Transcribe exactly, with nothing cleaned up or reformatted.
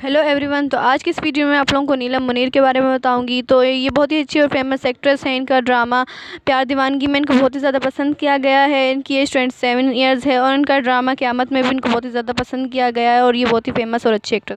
Hello everyone. तो आज की इस वीडियो में आप लोगों को नीलम मुनीर के बारे में बताऊंगी। तो ये बहुत ही अच्छी और फेमस एक्ट्रेस हैं। इनका ड्रामा प्यार दीवानगी में इनको बहुत ही ज़्यादा पसंद किया गया है। इनकी एज ट्वेंटी सेवन ईयर्स है और इनका ड्रामा क़यामत में भी इनको बहुत ही ज़्यादा पसंद किया गया है और ये बहुत ही फेमस और अच्छी एक्ट्रेस